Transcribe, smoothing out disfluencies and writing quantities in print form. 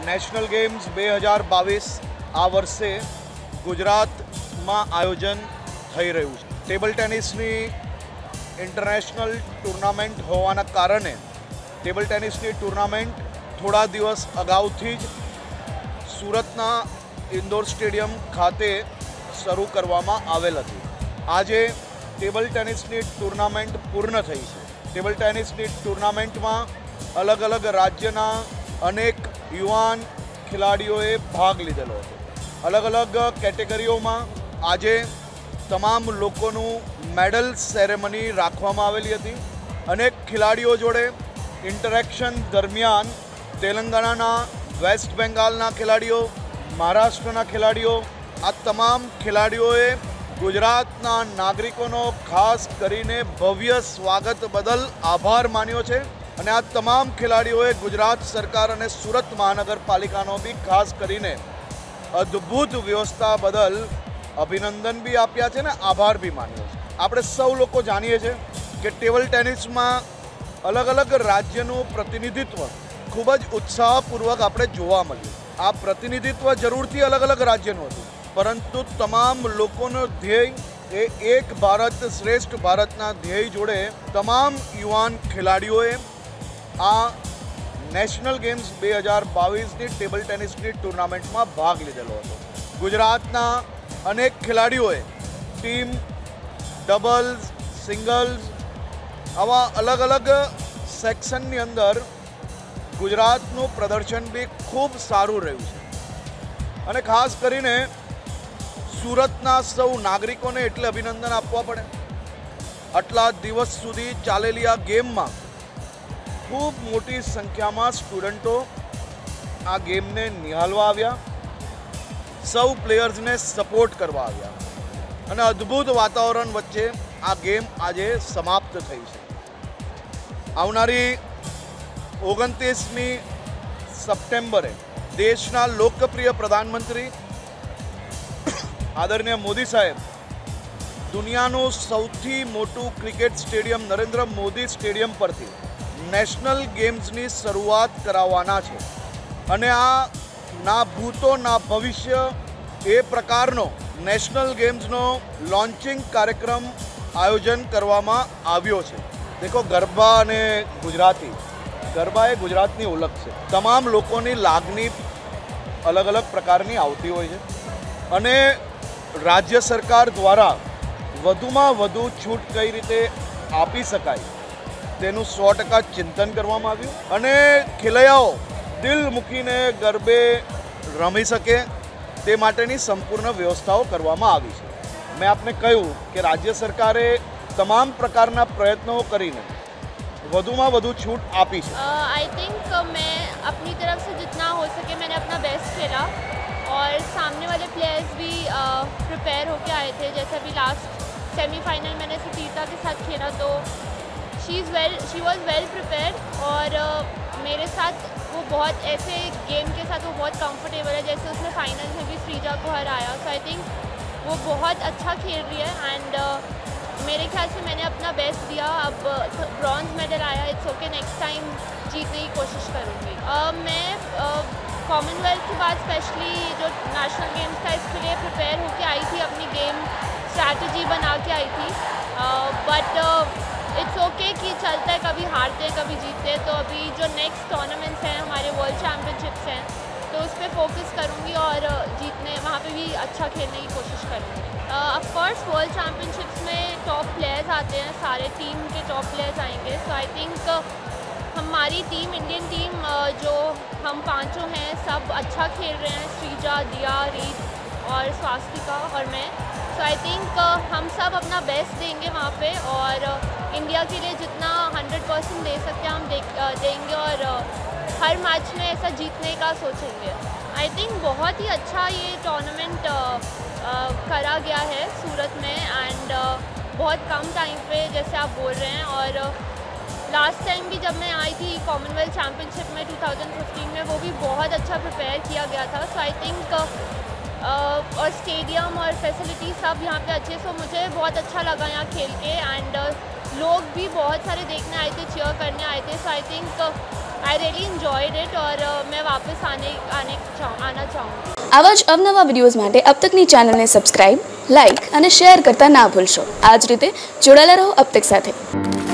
National games 2022 આ વર્ષે ગુજરાતમાં આયોજન થઈ રહ્યું છે. ટેબલ ટેનિસની ઇન્ટરનેશનલ ટુર્નામેન્ટ હોવાના કારણે ટેબલ ટેનિસની ટુર્નામેન્ટ થોડા દિવસ અગાઉથી જ સુરતના ઇન્દોર સ્ટેડિયમ ખાતે શરૂ કરવામાં આવેલ હતી. આજે ટેબલ ટેનિસની ટુર્નામેન્ટ પૂર્ણ થઈ છે. ટેબલ ટેનિસની ટુર્નામેન્ટમાં અલગ અલગ રાજ્યના અનેક યુવાન ખેલાડીઓએ ભાગ લીધેલો હતો. અલગ અલગ કેટેગરીઓમાં આજે તમામ લોકોનું મેડલ સેરેમની રાખવામાં આવેલી હતી. અનેક ખેલાડીઓ જોડે ઇન્ટરેક્શન દરમિયાન તેલંગાણાના, વેસ્ટ બેંગાલના ખેલાડીઓ, મહારાષ્ટ્રના ખેલાડીઓ, આ તમામ ખેલાડીઓએ ગુજરાતના નાગરિકોનો ખાસ કરીને ભવ્ય સ્વાગત બદલ આભાર માન્યો છે. અને આ તમામ ખેલાડીઓએ ગુજરાત સરકાર અને સુરત મહાનગરપાલિકાનો બી ખાસ કરીને અદ્ભુત વ્યવસ્થા બદલ અભિનંદન બી આપ્યા છે ને આભાર બી માન્યો છે. આપણે સૌ લોકો જાણીએ છીએ કે ટેબલ ટેનિસમાં અલગ અલગ રાજ્યનું પ્રતિનિધિત્વ ખૂબ જ ઉત્સાહપૂર્વક આપણે જોવા મળ્યું. આ પ્રતિનિધિત્વ જરૂરથી અલગ અલગ રાજ્યનું હતું, પરંતુ તમામ લોકોનો ધ્યેય એ એક ભારત શ્રેષ્ઠ ભારતના ધ્યેય જોડે તમામ યુવાન ખેલાડીઓએ આ નેશનલ ગેમ્સ 2022ની ટેબલ ટેનિસની ટુર્નામેન્ટમાં ભાગ લીધેલો હતો. ગુજરાતના અનેક ખેલાડીઓએ ટીમ, ડબલ્સ, સિંગલ્સ આવા અલગ અલગ સેક્શનની અંદર ગુજરાતનું પ્રદર્શન બી ખૂબ સારું રહ્યું છે. અને ખાસ કરીને સુરતના સૌ નાગરિકોને એટલે અભિનંદન આપવા પડે. આટલા દિવસ સુધી ચાલેલી આ ગેમમાં ખૂબ મોટી સંખ્યામાં સ્ટુડન્ટો આ ગેમને નિહાળવા આવ્યા, સૌ પ્લેયર્સને સપોર્ટ કરવા આવ્યા અને અદ્ભુત વાતાવરણ વચ્ચે આ ગેમ આજે સમાપ્ત થઈ છે. આવનારી 29મી સપ્ટેમ્બરે દેશના લોકપ્રિય પ્રધાનમંત્રી આદરણીય મોદી સાહેબ દુનિયાનું સૌથી મોટું cricket stadium Narendra Modi stadium પરથી નેશનલ ગેમ્સની શરૂઆત કરાવવાના છે. અને આ ના ભૂતો ના ભવિષ્ય એ પ્રકારનો નેશનલ ગેમ્સનો લોન્ચિંગ કાર્યક્રમ આયોજન કરવામાં આવ્યો છે. દેખો, ગરબા અને ગુજરાતી, ગરબા એ ગુજરાતની ઓળખ છે. તમામ લોકોની લાગણી અલગ અલગ પ્રકારની આવતી હોય છે અને રાજ્ય સરકાર દ્વારા વધુમાં વધુ છૂટ કઈ રીતે આપી શકાય તેનું 100% ચિંતન કરવામાં આવ્યું અને ખેલૈયાઓ દિલ મૂકીને ગરબે રમી શકે તે માટેની સંપૂર્ણ વ્યવસ્થાઓ કરવામાં આવી છે. મેં આપને કહ્યું કે રાજ્ય સરકારે તમામ પ્રકારના પ્રયત્નો કરીને વધુમાં વધુ छूट आपी है. आई थिंक मैं अपनी तरफ से जितना हो सके मैंने अपना बेस्ट खेला और सामने वाले प्लेयर्स भी प्रिपेयर होके आए थे. जैसे अभी लास्ट सेमीफाइनल मैंने सुतीर्था के साथ खेला तो शी वॉज वेल प्रिपेयर्ड और मेरे साथ वो बहुत ऐसे गेम के साथ वो बहुत कंफर्टेबल है. जैसे उसने फाइनल में भी श्रीजा को हराया, सो आई थिंक वो बहुत अच्छा खेल रही है एंड मेरे ख्याल से मैंने अपना बेस्ट दिया. अब ब्रॉन्ज मेडल आया, इट्स ओके, नेक्स्ट टाइम जीतने की कोशिश करूँगी. मैं कॉमनवेल्थ के बाद स्पेशली जो नेशनल गेम्स था इसके लिए प्रिपेयर होके आई थी, अपनी गेम स्ट्रैटेजी बना के आई थी. बट इट्स ओके कि चलता है, कभी हारते हैं कभी जीतते हैं. तो अभी जो नेक्स्ट टूर्नामेंट्स हैं हमारे वर्ल्ड चैम्पियनशिप्स हैं तो उस पर फोकस करूँगी और जीतने वहाँ पे भी अच्छा खेलने की कोशिश करूँगी. ऑफकोर्स वर्ल्ड चैम्पियनशिप्स में टॉप प्लेयर्स आते हैं, सारे टीम के टॉप प्लेयर्स आएंगे. सो आई थिंक हमारी टीम, इंडियन टीम जो हम पांचों हैं सब अच्छा खेल रहे हैं. श्रीजा, दिया, रीत और स्वास्तिका और मैं. सो आई थिंक हम सब अपना बेस्ट देंगे वहाँ पे और इंडिया के लिए जितना 100% दे सकते हैं हम देंगे और हर मैच में ऐसा जीतने का सोचेंगे. आई थिंक बहुत ही अच्छा ये टूर्नामेंट करा गया है सूरत में एंड बहुत कम टाइम पे जैसे आप बोल रहे हैं. और लास्ट टाइम भी जब मैं आई थी कॉमनवेल्थ चैम्पियनशिप में 2015 में, वो भी बहुत अच्छा प्रिपेयर किया गया था. सो आई थिंक और स्टेडियम और फैसिलिटी सब यहाँ पे अच्छे. सो मुझे बहुत अच्छा लगा यहाँ खेल के एंड लोग भी बहुत सारे देखने आए थे, चीयर करने आए थे. So I think I really enjoyed it और मैं वापस आना चाहूँगी। आवा ज अवनवा विडियोज माटे अब तकनी चैनल ने सब्सक्राइब, लाइक और शेयर करता ना भूलशो। आज रीते जोड़ाયેલા રહો अब तक साथे।